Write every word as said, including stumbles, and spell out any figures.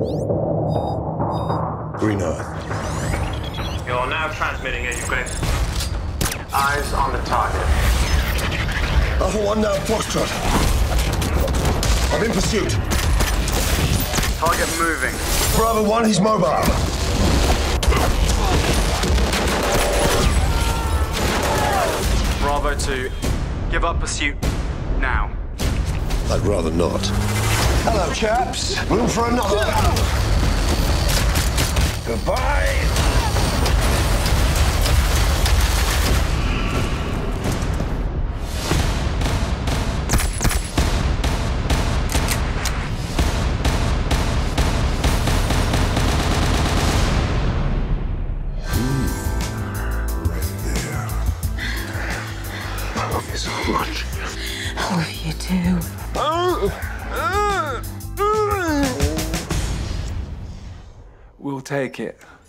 Green Earth. You're now transmitting as you click. Eyes on the target. Alpha one now, Foxtrot. I'm in pursuit. Target moving. Bravo one, he's mobile. Bravo two, give up pursuit now. I'd rather not. Hello, chaps. Room for another. Goodbye. So much. I love you too. We'll take it.